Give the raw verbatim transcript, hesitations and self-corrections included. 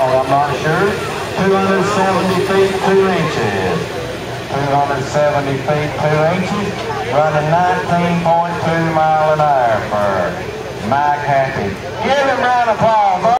I'm not sure. two hundred seventy feet, two inches. two hundred seventy feet, two inches. Running nineteen point two mile an hour for Mike Happy. Give him a round of applause.